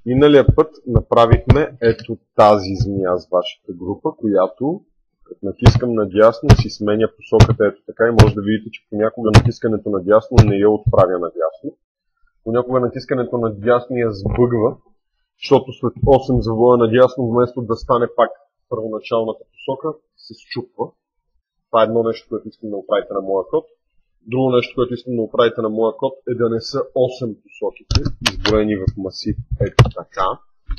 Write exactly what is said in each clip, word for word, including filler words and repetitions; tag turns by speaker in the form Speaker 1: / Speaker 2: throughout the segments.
Speaker 1: Миналия път направихме ето тази змия с вашата група, която като натискам надясно си сменя посоката ето така и може да видите, че понякога натискането надясно не я отправя надясно. Понякога натискането надясно я сбъгва, защото след осем завоя надясно, вместо да стане пак първоначалната посока, се счупва. Това е едно нещо, което искам да оправите на моя код. Друго нещо, което искам да оправите на моя код е да не са осем посоките, изброени в масив ето така.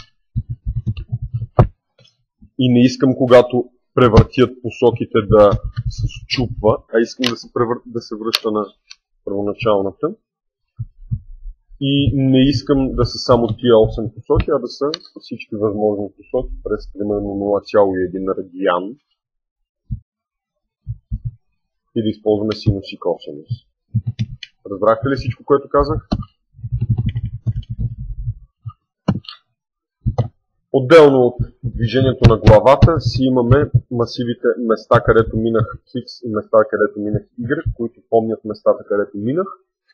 Speaker 1: И не искам, когато превъртят посоките да се счупва, а искам да се, превър... да се връща на първоначалната. И не искам да са само тия осем посоки, а да са всички възможни посоки през примерно нула цяло и едно радиан. И да използваме синус и косинус. Разбрахте ли всичко, което казах? Отделно от движението на главата си имаме масивите, места, където минах X и места, където минах Y, които помнят местата, където минах.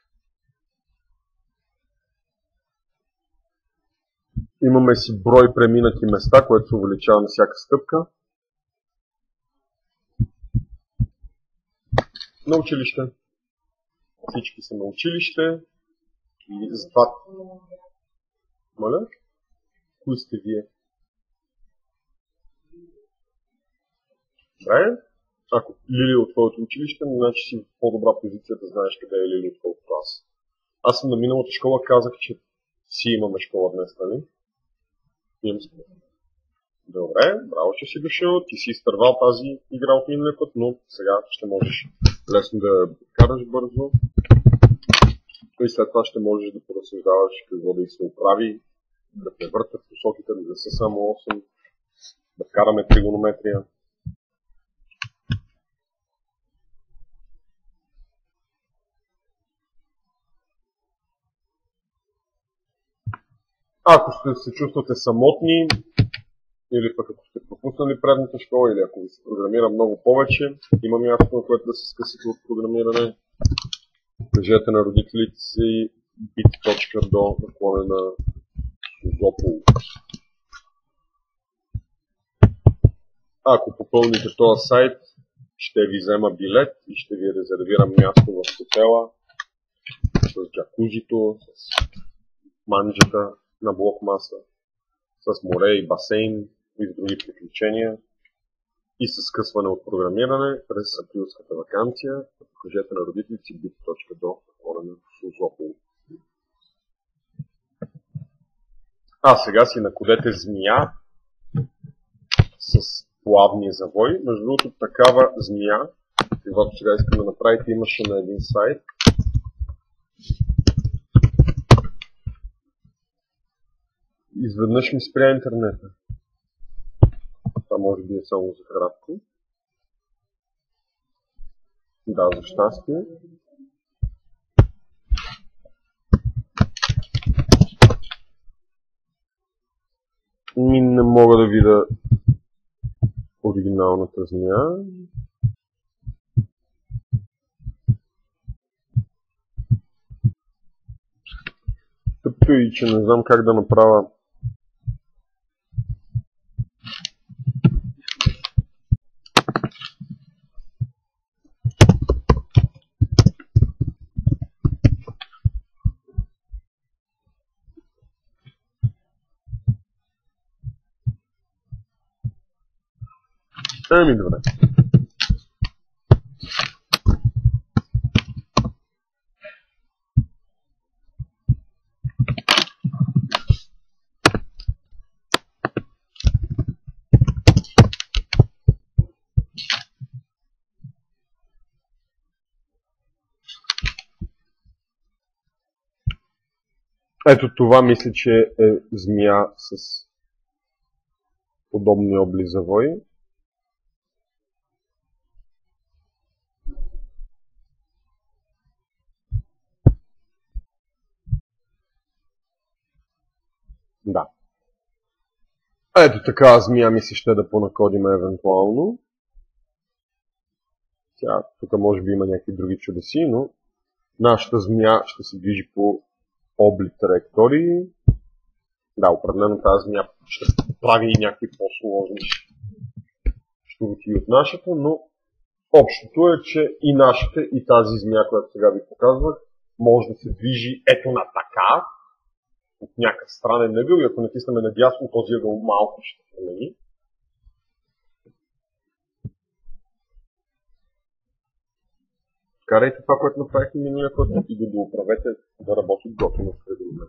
Speaker 1: Имаме си брой преминати места, което се увеличава на всяка стъпка. На училище. Всички са на училище. И с два... Моля? Кои сте вие? Добре. Ако Лили от твоето училище, значи си в по-добра позиция да знаеш къде е Лили отколкото аз. Аз съм на миналата школа, казах, че си имаме школа днес, нали? Имам си. Добре, браво, че си дошъл. Ти си изтървал тази игра от миналия път, но сега ще можеш лесно да караш бързо. И след това ще можеш да поразсъждаваш какво да и се оправи, да превъртат посоките, да са само осем, да вкараме тригонометрия. Ако ще се чувствате самотни, или пък ако сте пропуснали предната школа, или ако ви се програмира много повече, има място, на което да се скъсите от програмиране. Кажете на родителите си bit.do наклонена Созопол. Ако попълните този сайт, ще ви взема билет и ще ви резервирам място в хотела с джакузито, с манджата на блокмаса, с море и басейн и с други приключения и с скъсване от програмиране през априлската ваканция. Покажете на родителите си bit.do наклонена Созопол. А сега си накодете змия с плавния завой. Между другото, такава змия, когато сега искам да направите, имаше на един сайт. Изведнъж ми спря интернета. Това може би е само за кратко. Да, за щастие. Ми не мога да видя оригиналната змия. Тъпто и че не знам как да направя Еми, добре. Ето това мисля, че е змия с подобни облизавои. Да. Ето така змия ми се ще да понакодим евентуално. Тя, тук може би има някакви други чудеси, но нашата змия ще се движи по облик траектории. Да, определено тази земя ще прави и някакви по-сложни щуротии от нашата, но общото е, че и нашата, и тази земя, която сега ви показвах, може да се движи ето на така, от някакъв странен ъгъл, и ако натиснем надясно, този ъгъл малко ще промени. Карайте това, което направихме миналия път и го дооправете да работи готово в предимно.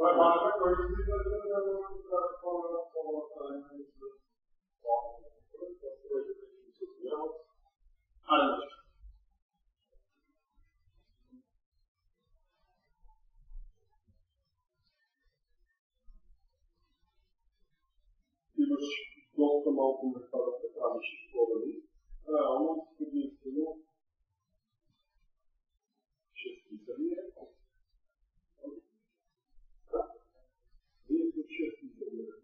Speaker 1: Имаш доста малко места да се правиш изходани. Реално, единствено, ще списали е. Единствено, ще списали е.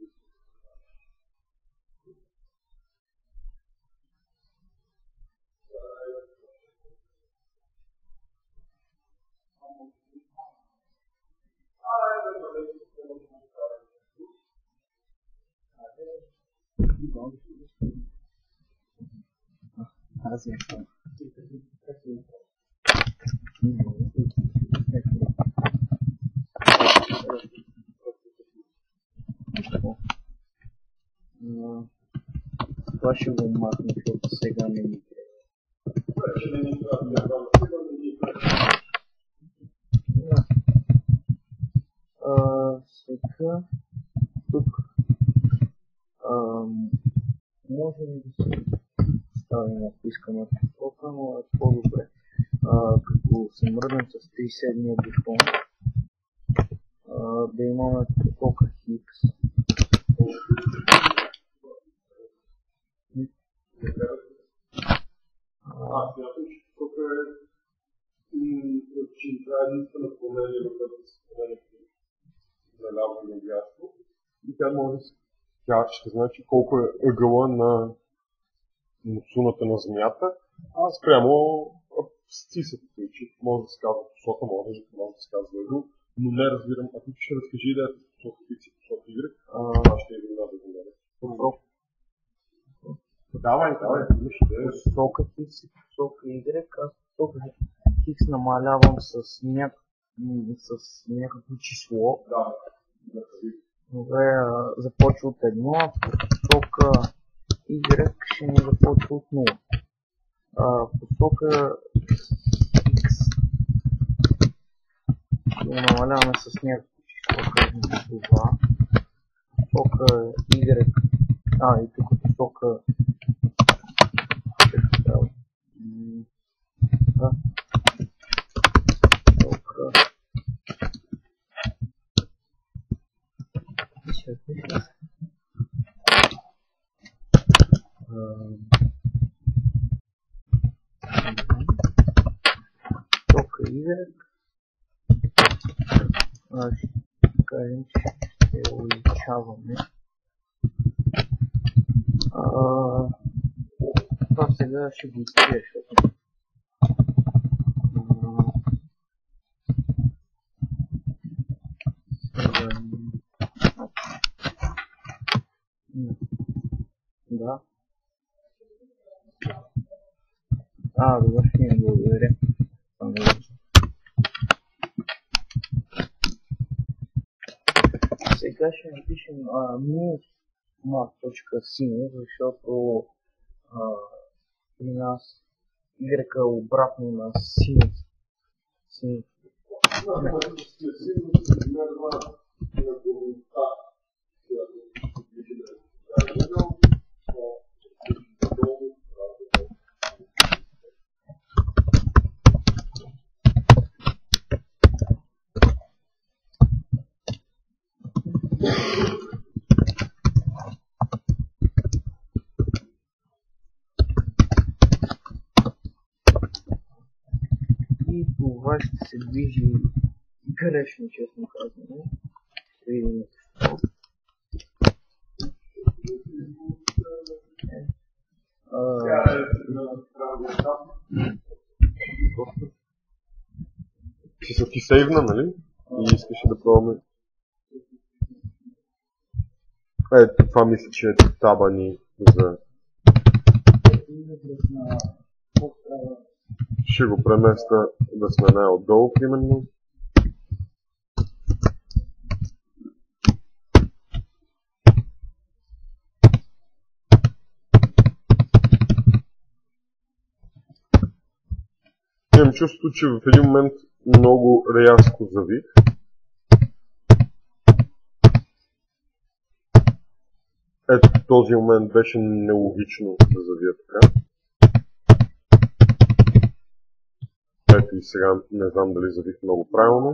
Speaker 2: Аз я съм. Това ще го махна, защото сега не ми трябва. Сега тук може ли да се ставим, ако искаме посока, но е по-добре. Като се мръднем с тридесет и седми бутон, да имаме посока Хикс.
Speaker 1: Аз смятам, че тук е че трябва единствено промени в което се промени на ляво и на дясно. И тя може да се тя ще значи колко е ъгъла на мусуната на змията, а спрямо абсцисата, че може да се казва посока, може да се казва ъгъл, но не разбирам, ако ще разкажи идеята с посока X и посока Y, това ще е един да го намеря. Давай, давай, имаш идея.
Speaker 2: Посока X и посока Y, аз посока X намалявам с, ня... с някакво число.
Speaker 1: Да.
Speaker 2: Добре, започва от едно, а посока Y ще ни започва от нула. А, посока X ще го намаляваме с някакво число, кажем това. Посока Y, а и тук посока да. Посока Ще пиша. Посока Y. Ще кажем, че ще увеличаваме. Това сега ще го изтрия, защото да. А, добре, ще ми благодаря. Сега ще напишем минус mat.sinus, защото при нас Y е обратно на синус. Синус. И това ще се движи грешно, честно казано. Ще видим защо.
Speaker 1: Си са ти сейвна, нали? И искаше да пробваме. Ето, това мисля, че е таба ни за... Ще го преместа да сме най-отдолу, примерно. Имам чувството, че в един момент много рязко завих. ето този момент беше нелогично да завия така. Ето и сега не знам дали завих много правилно.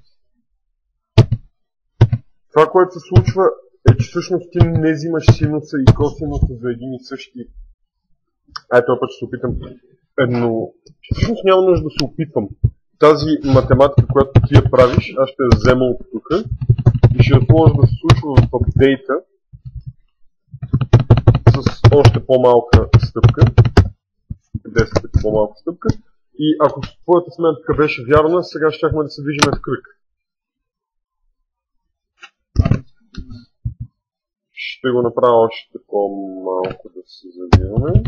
Speaker 1: Това, което се случва, е, че всъщност ти не взимаш синуса и косинуса за един и същи. Ето, това път ще се опитам едно. Всъщност няма нужда да се опитвам. Тази математика, която ти я правиш, аз ще я взема от тук и ще я сложа да се случва в апдейта с още по-малка стъпка. десет пъти по-малка стъпка. И ако твоята сметка беше вярна, сега щяхме да се движим в кръг. Ще го направя още по-малко да се завиваме.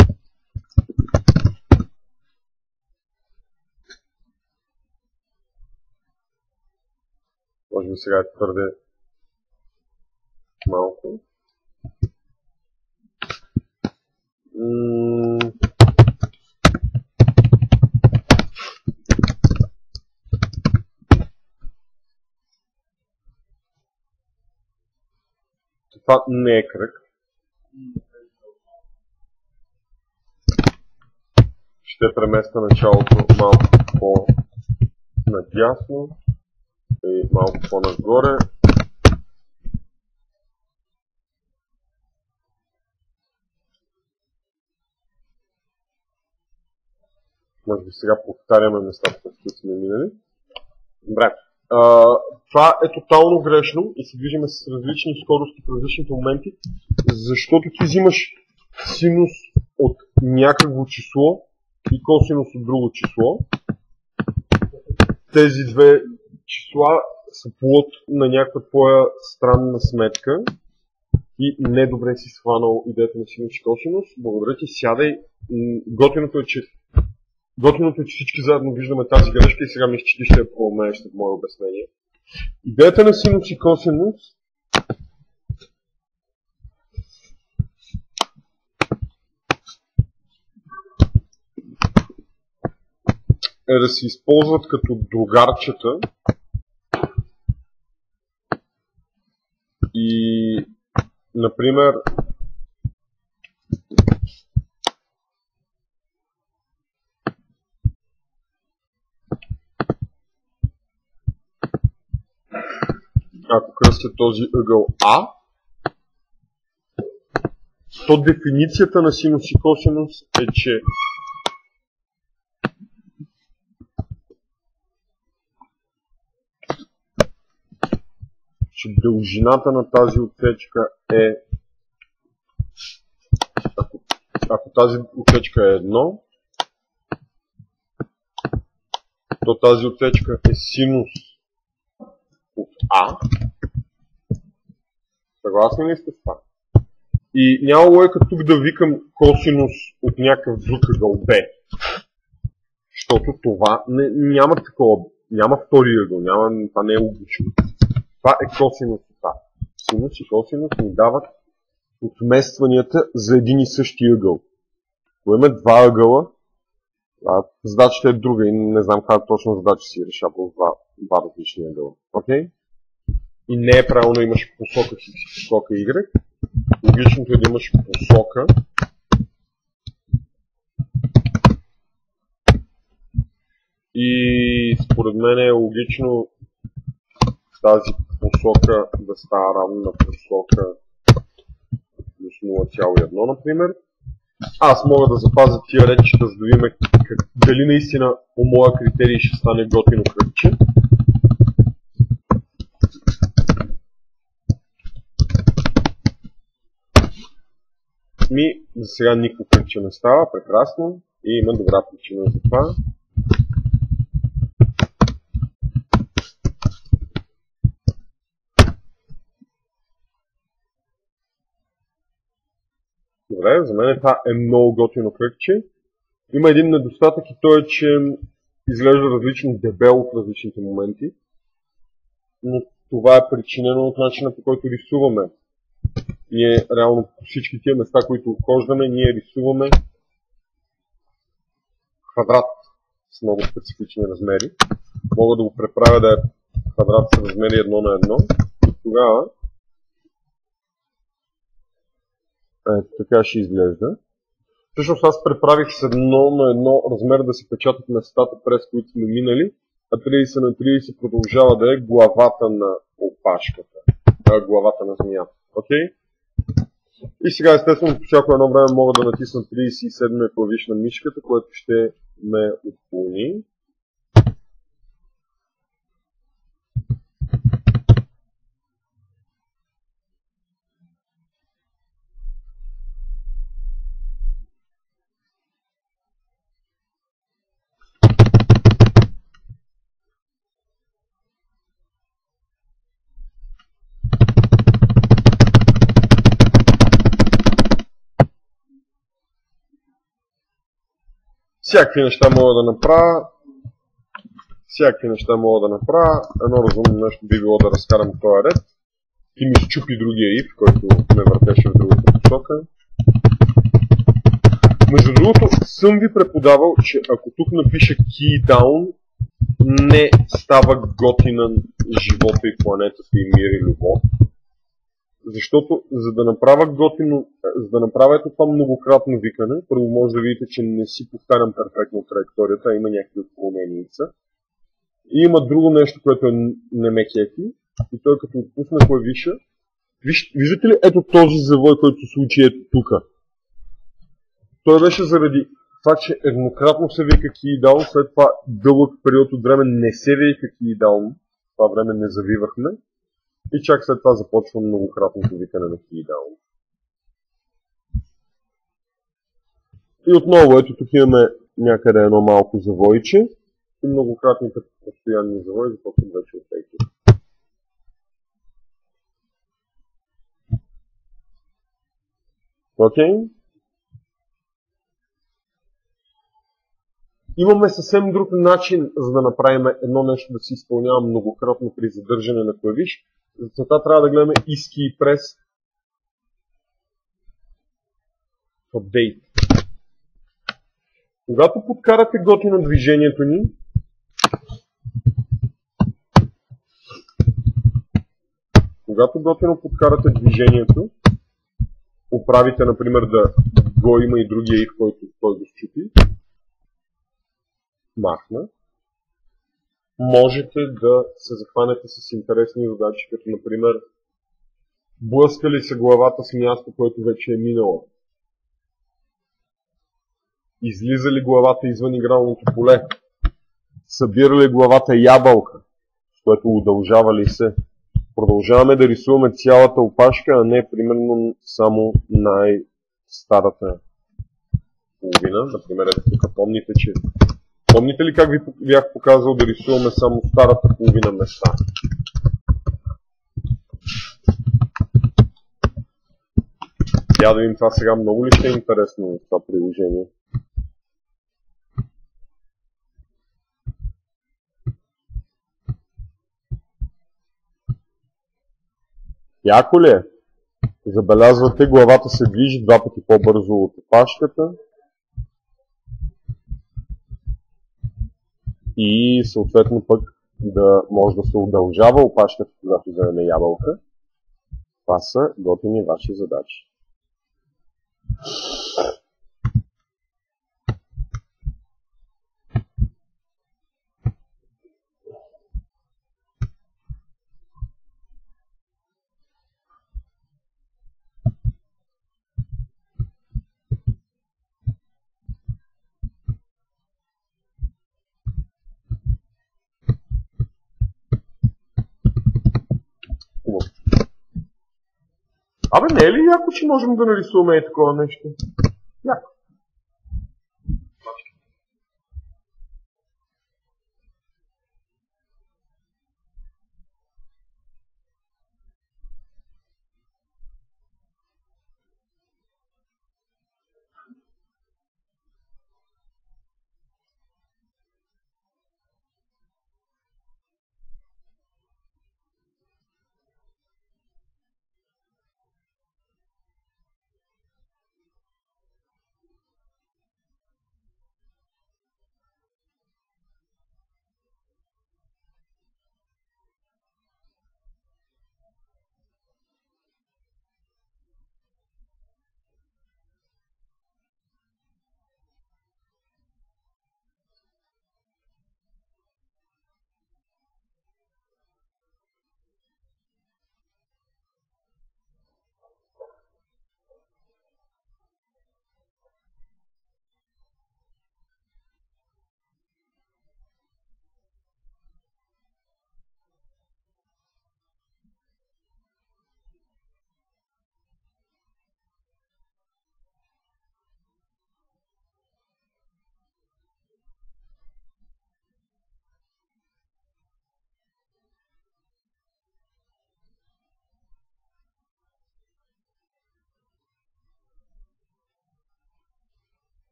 Speaker 1: Може би сега е твърде малко. М- Това не е кръг. Ще преместя началото малко по-надясно и малко по-нагоре. Може би сега повтаряме местата, които сме минали. Добре. Uh, това е тотално грешно и се движиме с различни скорости в различните моменти, защото ти взимаш синус от някакво число и косинус от друго число. Тези две числа са плод на някаква твоя странна сметка и недобре си схванал идеята на синус и косинус. Благодаря ти, сядай. Готиното е, че Готиното е, че всички заедно виждаме тази грешка и сега мисля, че ти ще я проумееш след мое обяснение. Идеята на синус и косинус е да се използват като другарчета и, например, ако кръстя този ъгъл А, то дефиницията на синус и косинус е, че че дължината на тази отсечка е, ако, ако тази отсечка е едно, то тази отсечка е синус от А. Съгласни ли сте с това? И няма логика тук да викам косинус от някакъв друг ъгъл Б. Защото това не, няма такова, няма втори ъгъл, няма, това не е логично. Това е косинус от А. Синус и косинус ни дават отместванията за един и същи ъгъл. Ако имаме два ъгъла, задачата е друга и не знам как точно задача си решава по два, два различни ъгъла. Okay? И не е правилно да имаш посока X и посока Y. Логичното е да имаш посока и според мен е логично тази посока да става равна на посока плюс нула цяло и едно, например. Аз мога да запазя тия речета, за да видим дали наистина по моя критерий ще стане готино кръгче. Ми, за сега никакво кръгче не става, прекрасно и има добра причина за това. Добре, за мен това е много готино кръгче. Има един недостатък и то е, че изглежда различно дебело в различните моменти. Но това е причинено от начина, по който рисуваме. Ние реално по всички тия места, които обхождаме, ние рисуваме квадрат с много специфични размери. Мога да го преправя да е квадрат с размери едно на едно. И тогава Ето така ще изглежда. Всъщност аз преправих с едно на едно размер да се печатат местата, през които сме минали, а тридесет на тридесет продължава да е главата на опашката, а, главата на змията. Окей? И сега естествено по всяко едно време мога да натисна тридесет и седми клавиш на мишката, което ще ме отклони. Всякакви неща мога да направя. Всякакви неща мога да направя. Едно разумно нещо би било да разкарам този ред. И ми счупи другия if, който ме въртеше в другата посока. Между другото, съм ви преподавал, че ако тук напиша key down, не става готина живота и планетата и мир и любов. Защото за да направя готино, за да направя ето това многократно викане, първо може да видите, че не си повтарям перфектно траекторията, а има някакви отклоненица. И има друго нещо, което не ме кефи, и той като отпусна клавиша, виж, виждате ли ето този завой, който се случи ето тук? Той беше заради това, че еднократно се вика key down, след това дълъг период от време не се вика key down, това време не завивахме, и чак след това започва многократното викане на key down. И отново, ето тук имаме някъде едно малко завойче и многократните постоянни завои започват вече от тейки. Окей? Имаме съвсем друг начин, за да направим едно нещо да се изпълнява многократно при задържане на клавиш. За това трябва да гледаме иски и прес в update. Когато подкарате готино движението ни, когато готино подкарате движението, оправите, например, да го има и другия if, който той го счупи, махна, можете да се захванете с интересни задачи, като например блъска ли се главата с място, което вече е минало, излиза ли главата извън игралното поле, събира ли главата ябълка, с което удължава ли се. Продължаваме да рисуваме цялата опашка, а не примерно само най-старата половина. Например, тук помните, че Помните ли как ви бях показал да рисуваме само старата половина места? Я да видим това сега много ли ще е интересно в това приложение. Яко ли е? Забелязвате, главата се движи два пъти по-бързо от опашката. И съответно пък да може да се удължава опашката, когато вземем ябълка. Това са готини ваши задачи. Абе, не е ли яко, че можем да нарисуваме и такова нещо? Яко.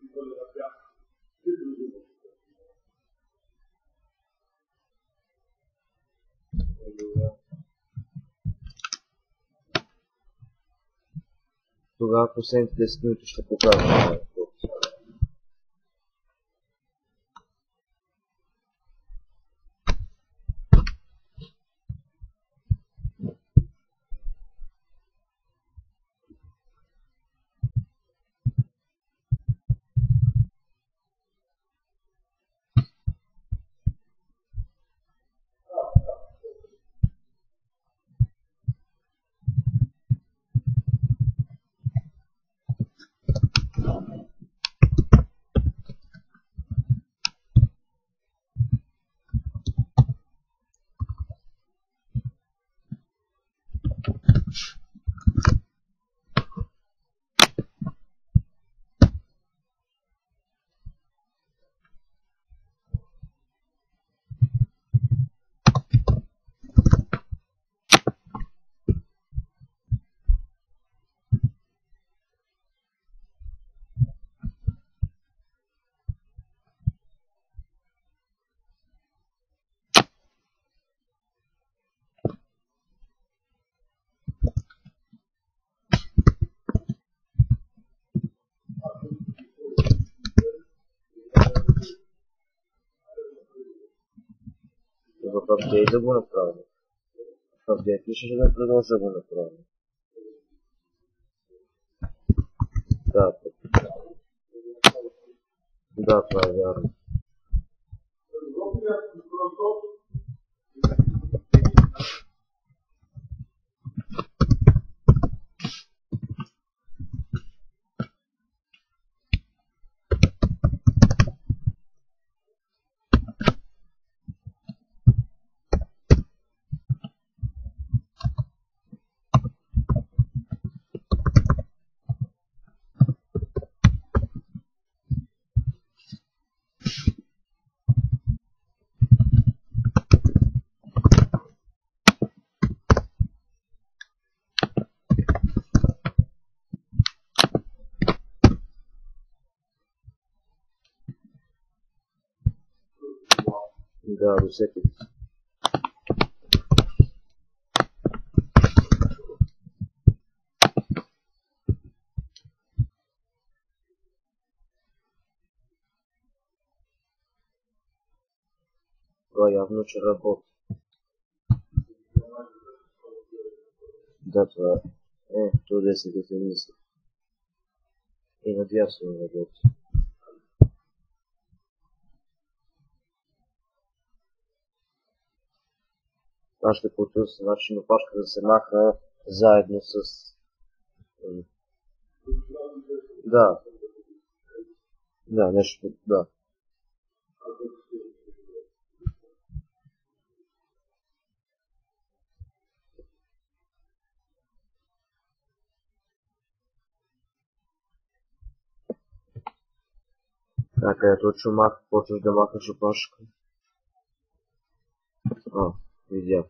Speaker 2: Тогава последните десет минути ще покажа. В апдейт да го направим. В апдейт ли ще да продължа да го направим? Да, да, това е вярно. Да, досетих. Това явно, че работи. Да, това е. Е, то десет да се мисли. И надясно работи. Аз ще потърся начин опашка да се маха заедно с... Да. Да, нещо, да. Така е точно мах, почваш да махаш опашка. А, видях.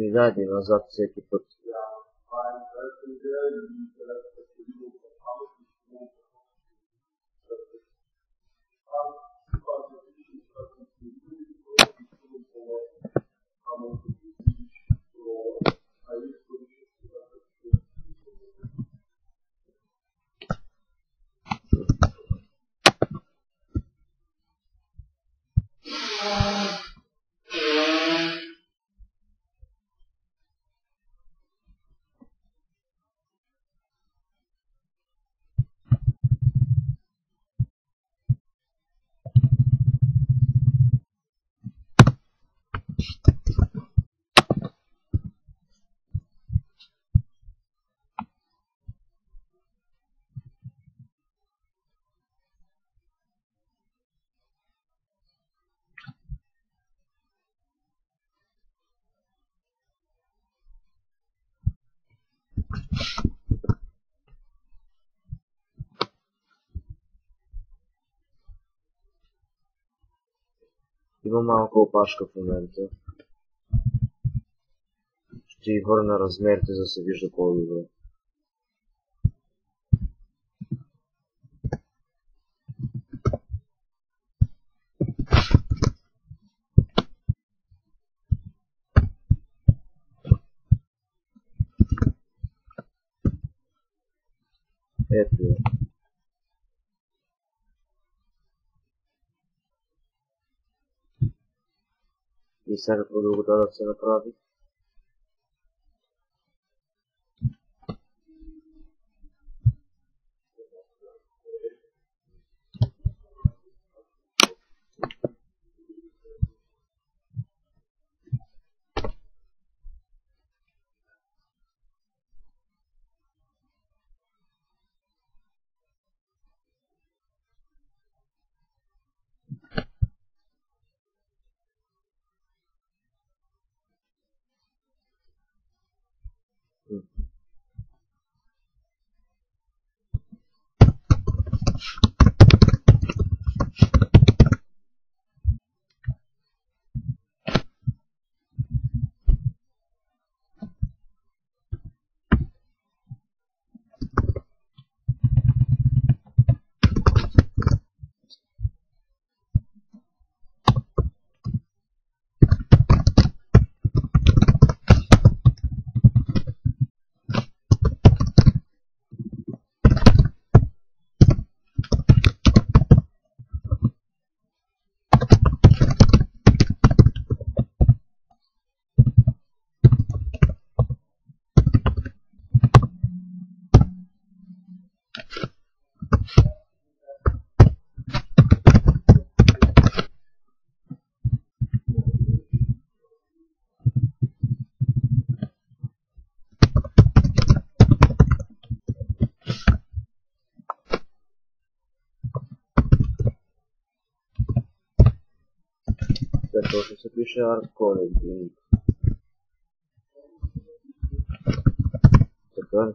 Speaker 2: излизайте назад всеки път. Има малко опашка в момента. Ще й върна размерите, за да се вижда по-добре. Ето е. И сега какво друго да се направи? Точно се пише Artcore Link. Така.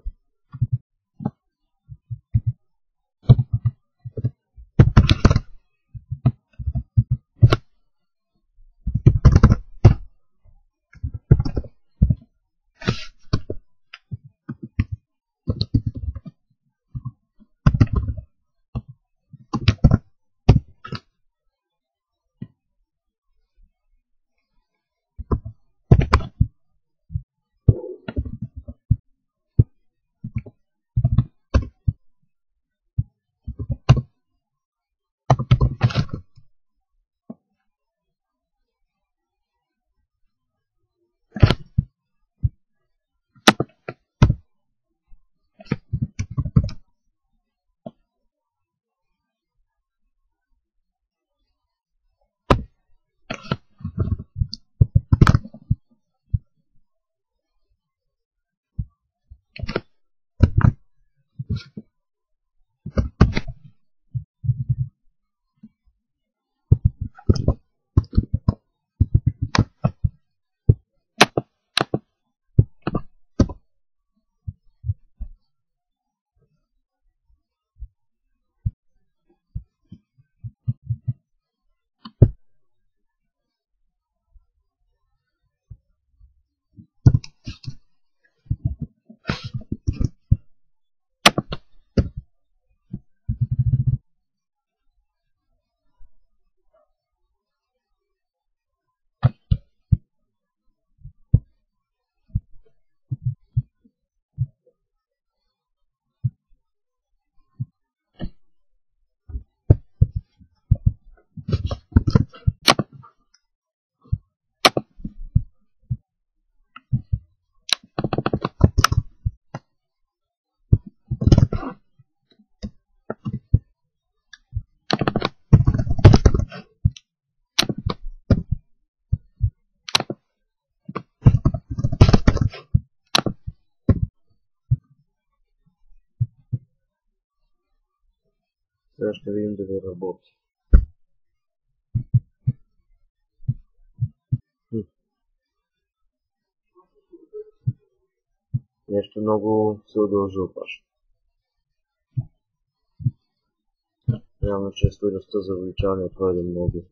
Speaker 2: Сега ще видим дали работи. Хм. Нещо много се удължи опаш. Явно, че стойността за увеличаване е твърде много.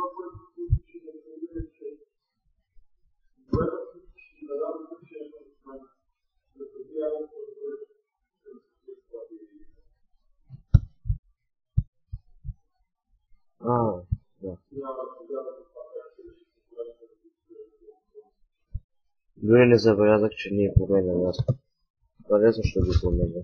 Speaker 2: А, да. Дори не забелязах, че не е променял аз. Това лесно ще го променя.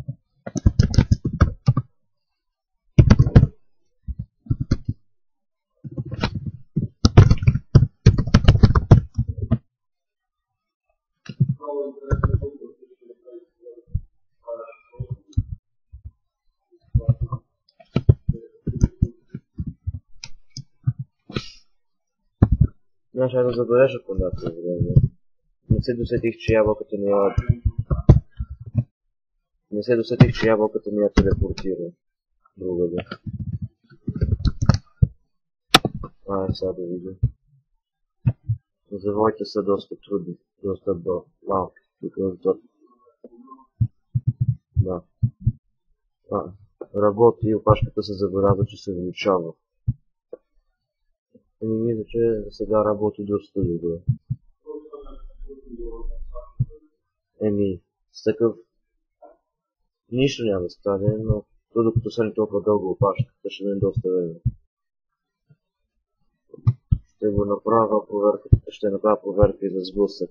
Speaker 2: Знаеш, да забележа когато е време. Не се досетих, че ябълката не я... Не се досетих, че ябълката не я телепортира другаде. А, е, сега да видим. Завоите са доста трудни, доста до малки. Да. А, работи и опашката се забелязва, че се увеличава. Ами мисля, че сега работи доста добре. Еми, с такъв... Нищо няма да стане, но то докато са не толкова дълго опашката, ще не доста време. Ще го направя проверка, ще направя проверка и за сблъсък.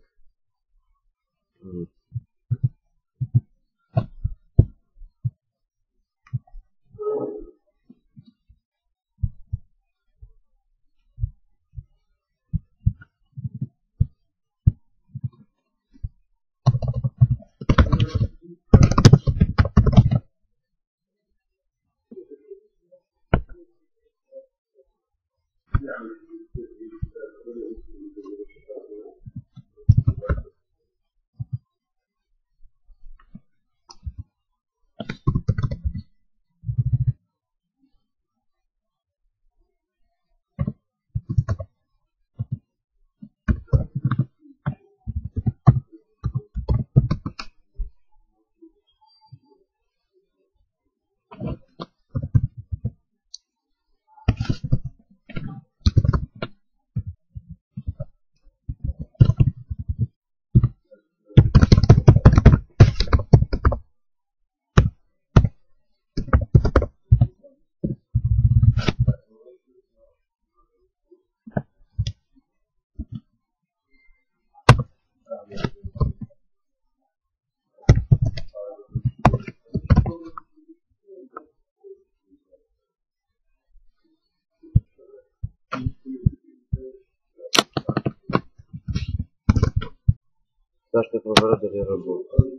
Speaker 2: Сега ще проверя дали работи.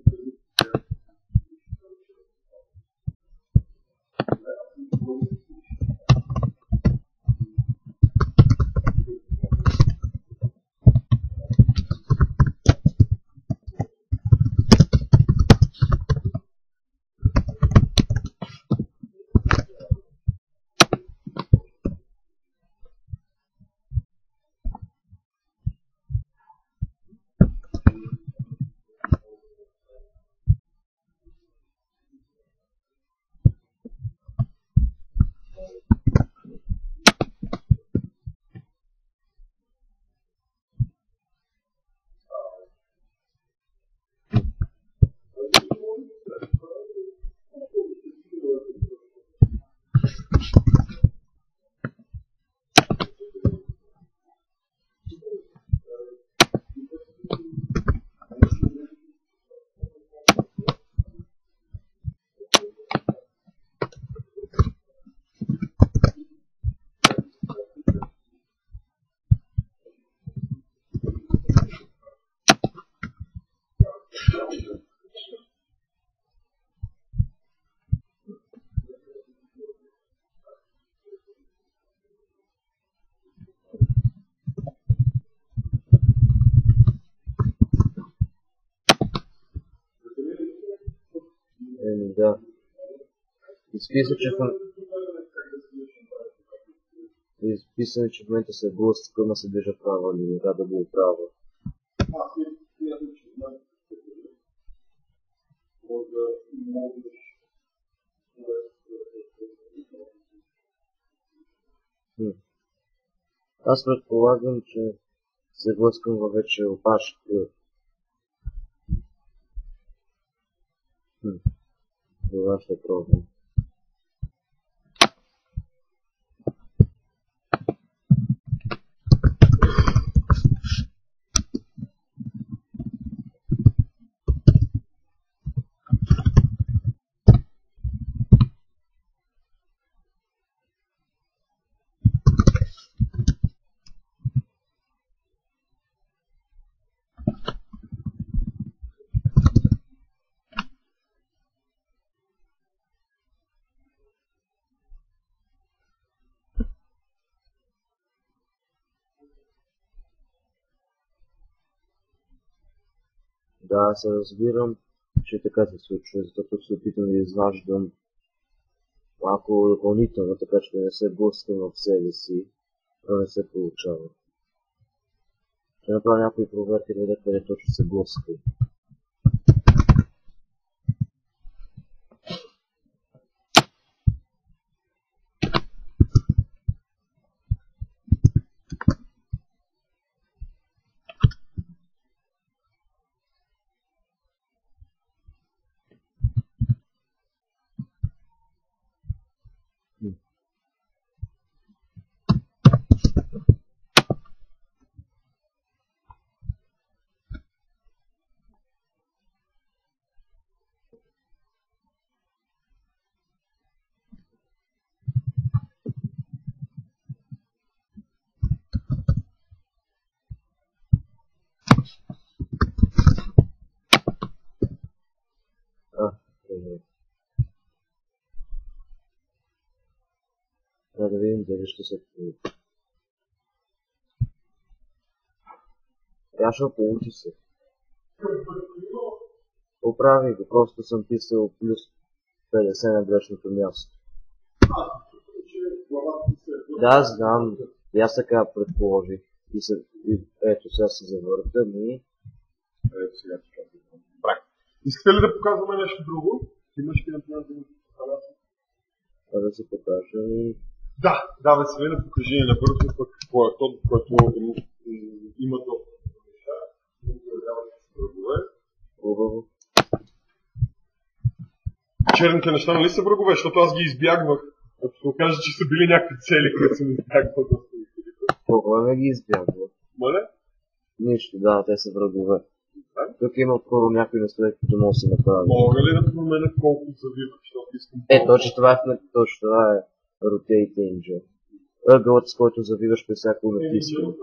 Speaker 2: Еми да. Изписа, че, изписано, че в момента се блъска, ма се движа права линия, трябва да го оправя.
Speaker 1: Аз ви смятам, че знам, че може да можеш
Speaker 2: Аз предполагам, че се блъскам във вече опашка. Това ще пробвам. Да, се разбирам, че така се случва, защото се опитам да изваждам малко допълнително, така че да не се блъскам в себе си, да не се получава. Ще направя някои проверки да видя къде точно се блъска. Трябва да видим дали ще се получи. Яшо, получи се. Оправи го, просто съм писал плюс петдесет на грешното място. Да, знам. И аз така предположих. И, се, и ето сега се завъртам и...
Speaker 1: Ето сега ти казвам. Добре. Искате ли да показваме нещо друго? Имаш ли например да ми покажа?
Speaker 2: Това да се покажа и...
Speaker 1: Да, да, бе, Свена, покажи ни набързо пък какво е то, което има доста неща.
Speaker 2: Хубаво.
Speaker 1: Черните неща, нали са врагове, защото аз ги избягвах. Ако се окаже, че са били някакви цели, които съм избягвал.
Speaker 2: Какво ме ги избягва?
Speaker 1: Моля?
Speaker 2: Нищо, да, те са врагове. Тук има отново някои места, които може да се направи.
Speaker 1: Мога ли да променя колко завивах, защото искам...
Speaker 2: Е, точно това е, точно това е Rotate Angel. Ъгълът, с който завиваш при всяко натискане.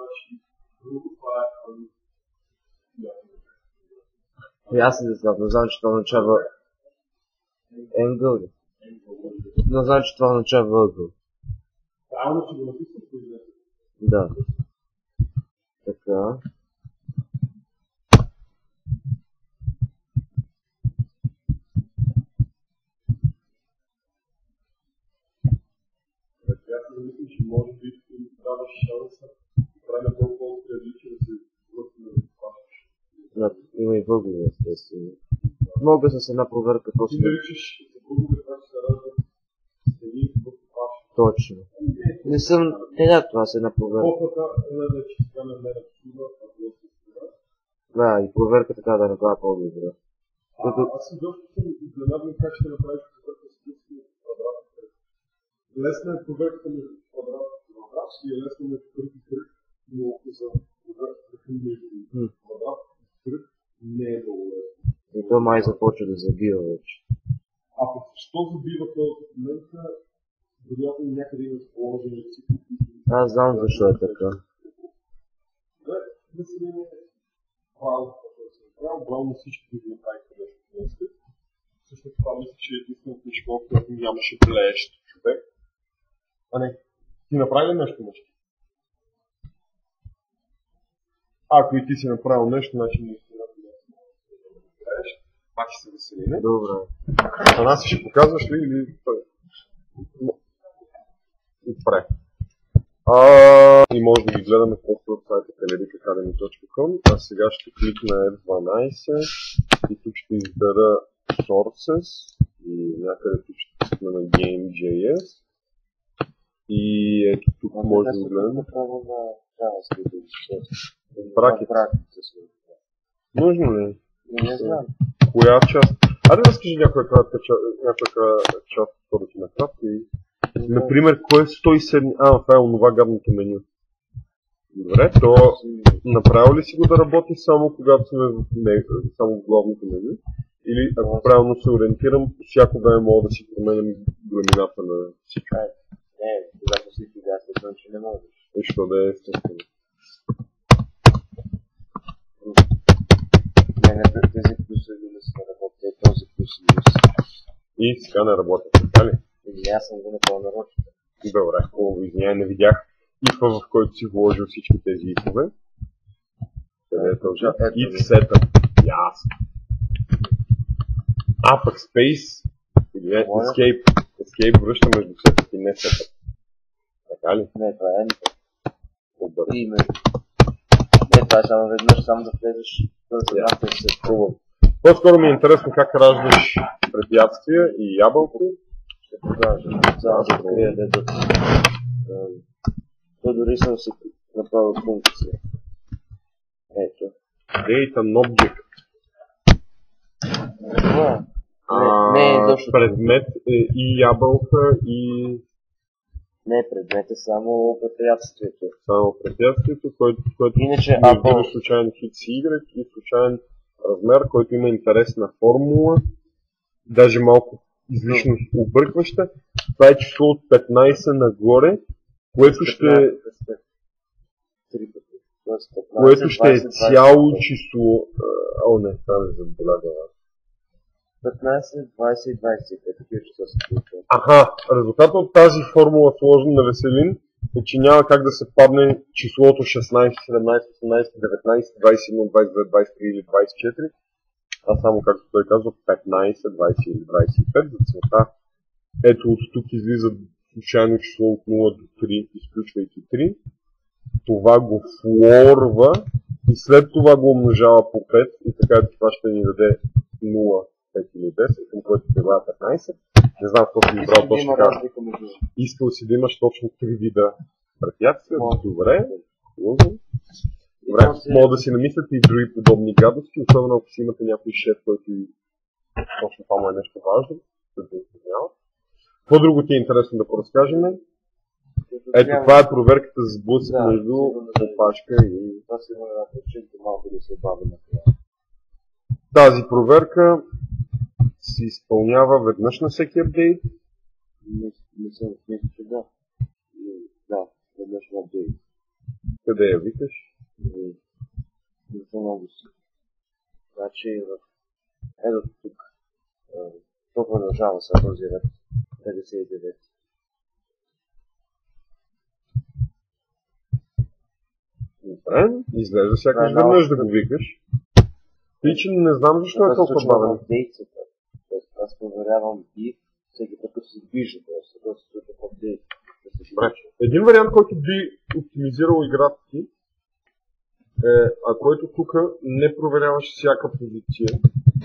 Speaker 2: И аз не знам, не знам, че това означава... Ангъл ли? Не знам, че това означава ъгъл.
Speaker 1: Правилно, че го написам.
Speaker 2: Да. Така.
Speaker 1: Аз не мисля, че може би ти даваш шанса да правим толкова от различия да се върти на разпашаш.
Speaker 2: Да, има и въглове, естествено. Мога с една проверка просто...
Speaker 1: Ти да речеш за въглове, как се раждат стени и какво паш.
Speaker 2: Точно. Не съм... Е, да, това с една проверка.
Speaker 1: Опата е да че сега не ме разчува, а било се сега.
Speaker 2: Да, и проверка така да направя по-добре.
Speaker 1: Аз си доста съм изненадан как ще направиш проверка с близки квадратите. Лесна е проверката между квадратите и квадрат и е лесна между кръг и кръг, но за проверката между квадрат и кръг не е много лесно.
Speaker 2: И то май започва да забива вече.
Speaker 1: А пък защо забива този момент, вероятно някъде има положени цикли.
Speaker 2: Аз знам защо е така.
Speaker 1: Да, мисля, Браун, който се направил, Браун на всички ги направиха нещо днеска. Всъщност това мисля, че е единственото нещо, което нямаше блеещ човек. А не, ти направи ли нещо нещо? Ако и ти си направил нещо, значи не си направил нещо. Пак ще се весели, не?
Speaker 2: Добре.
Speaker 1: Танаси ще показваш ли или... Добре. А, и може да ги гледаме после от сайта телерик академи точка ком. А сега ще кликна еф дванайсет и тук ще избера Sources и някъде тук ще кликна на Game.js. И ето тук може да гледаме. Бракет. Нужно ли?
Speaker 2: Не знам.
Speaker 1: Коя част? Айде да разкажи някоя кратка част от второто накратко и... Например, кое е сто и седем... А, това е онова гадното меню. Добре, то направил ли си го да работи само когато сме в него, само в главното меню? Или ако правилно се ориентирам, всякога мога да си променям големината на всичко?
Speaker 2: Не, когато си ти гасна, че не можеш.
Speaker 1: И що да е естествено?
Speaker 2: Не, не, тези плюсови минуси не работят, този плюс и минус.
Speaker 1: И сега не работят, така ли?
Speaker 2: Или аз съм го напълно нарочно.
Speaker 1: Добре, хубаво, извиняй, не видях ифа, в който си вложил всички тези ифове. Къде е този? If setup. Ясно. А, пък space или escape. Escape връща между setup и не setup. Така ли?
Speaker 2: Не, това е enter.
Speaker 1: Добре.
Speaker 2: Име. Не, това е само веднъж, само да влезеш в едната и се.
Speaker 1: Хубаво. По-скоро ми е интересно как раждаш препятствия и ябълки.
Speaker 2: Ще покажа. Само да открия дето. То дори съм си направил функция. Ето.
Speaker 1: Date an object.
Speaker 2: Това.
Speaker 1: А,
Speaker 2: Не, не е точно.
Speaker 1: предмет е и ябълка и...
Speaker 2: Не, предмет е само препятствието.
Speaker 1: Само препятствието, което, което
Speaker 2: Иначе,
Speaker 1: не
Speaker 2: ако...
Speaker 1: избира случайен хит си Y и случайен размер, който има интересна формула, даже малко излишно объркваща. Това е число от петнайсет нагоре, което ще, което ще е цяло число... О, не, това не заболяга.
Speaker 2: петнайсет, двайсет и двайсет и пет, такива числа са получени.
Speaker 1: Аха, резултатът от тази формула сложена на Веселин е, че няма как да се падне числото шестнайсет, седемнайсет, осемнайсет, деветнайсет, двайсет и едно, двайсет и две, двайсет и три или двайсет и четири, а само, както той казва, петнайсет, двайсет или двайсет и пет за цвета. Ето от тук излиза случайно число от нула до три, изключвайки три. Това го флорва и след това го умножава по пет и така това ще ни даде нула, пет или десет, към който прибавя петнайсет. Не знам какво си избрал точно така. Искал си да имаш точно три вида препятствия. Добре. Добре. Мога да си намислите и други подобни гадости, особено ако си имате някой шеф, който точно това му е нещо важно, да се изпълнява. Какво друго ти е интересно да поразкажем? Ето това е проверката за сблъсък между опашка и...
Speaker 2: Това си има причината малко да се бави на това.
Speaker 1: Тази проверка се изпълнява веднъж на всеки апдейт.
Speaker 2: Не съм мисля, че да. Да, веднъж на апдейт.
Speaker 1: Къде я викаш?
Speaker 2: Не съм много си. Значи, ето тук. То продължава са този ред. петдесет и девет.
Speaker 1: Добре, изглежда сякаш веднъж да го викаш. И че не знам защо е толкова бавен.
Speaker 2: Аз проверявам и всеки път като се движи, т.е. се случва в апдейт.
Speaker 1: Един вариант, който би оптимизирал играта ти, е, а който тук не проверяваш всяка позиция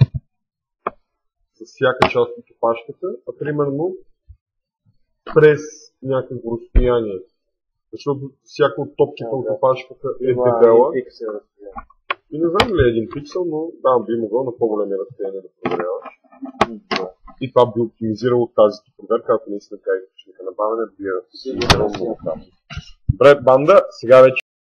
Speaker 1: с всяка част от опашката, а примерно през някакво разстояние. Защото всяка от топките от опашката е дебела. И не знам ли е един пиксел, но да, би могъл на по-големи разстояния да проверяваш. И това би оптимизирало тази проверка, ако наистина тя е източника на бавене, би я оптимизирал много. Добре, банда, сега вече